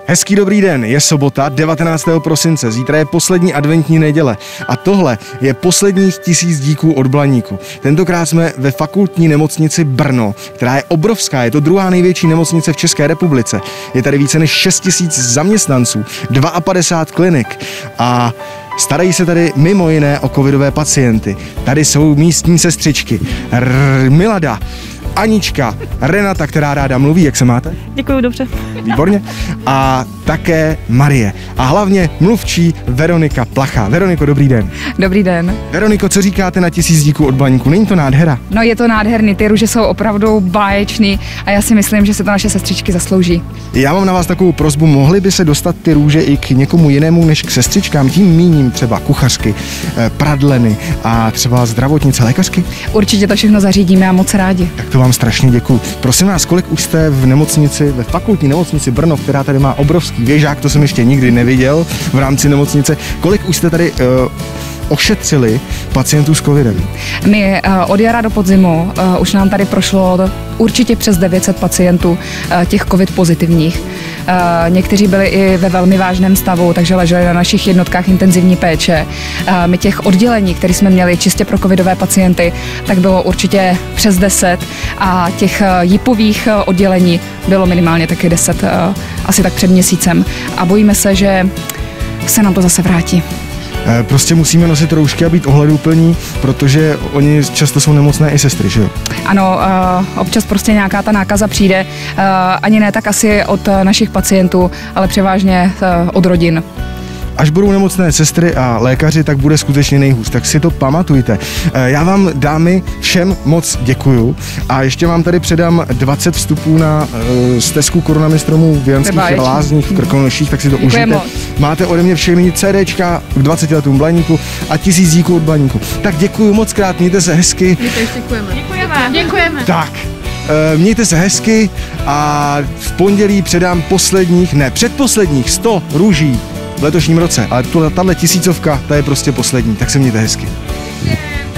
Hezký dobrý den, je sobota 19. prosince, zítra je poslední adventní neděle a tohle je posledních 1000 díků od Blaníku. Tentokrát jsme ve fakultní nemocnici Brno, která je obrovská, je to druhá největší nemocnice v České republice. Je tady více než 6000 zaměstnanců, 52 klinik a starají se tady mimo jiné o covidové pacienty. Tady jsou místní sestřičky Milada, Anička, Renata, která ráda mluví, jak se máte? Děkuju, dobře. Výborně. A také Marie. A hlavně mluvčí Veronika Plachá. Veroniko, dobrý den. Dobrý den. Veroniko, co říkáte na 1000 díků od Blaníku? Není to nádhera? No je to nádherný, ty růže jsou opravdu báječný a já si myslím, že se to naše sestřičky zaslouží. Já mám na vás takovou prosbu, mohly by se dostat ty růže i k někomu jinému než k sestřičkám, tím míním třeba kuchařky, pradleny a třeba zdravotnice, lékařky? Určitě to všechno zařídíme a moc rádi. Tak to vám strašně děkuju. Prosím vás, kolik už jste v nemocnici, ve fakultní nemocnici Brno, která tady má obrovský věžák, to jsem ještě nikdy neviděl v rámci nemocnice, kolik už jste tady ošetřili pacientů s covidem? My od jara do podzimu už nám tady prošlo určitě přes 900 pacientů těch covid pozitivních. Někteří byli i ve velmi vážném stavu, takže leželi na našich jednotkách intenzivní péče. My těch oddělení, které jsme měli čistě pro covidové pacienty, tak bylo určitě přes 10 a těch jipových oddělení bylo minimálně taky 10, asi tak před měsícem. A bojíme se, že se nám to zase vrátí. Prostě musíme nosit roušky a být ohleduplní, protože oni často jsou nemocné i sestry, že jo? Ano, občas prostě nějaká ta nákaza přijde, ani ne tak asi od našich pacientů, ale převážně od rodin. Až budou nemocné sestry a lékaři, tak bude skutečně nejhůř, tak si to pamatujte. Já vám, dámy, všem moc děkuju a ještě vám tady předám 20 vstupů na stezku Koronamistromů v Janských lázních v Krkonoších, tak si to užijte. Máte ode mě všechny CDčka k 20 letům Blaníku a 1000 díků od Blaníku. Tak děkuju moc krát, mějte se hezky. Děkujeme. Tak. Mějte se hezky a v pondělí předám předposledních 100 růží v letošním roce, ale tahle 1000, ta je prostě poslední, tak se mějte hezky.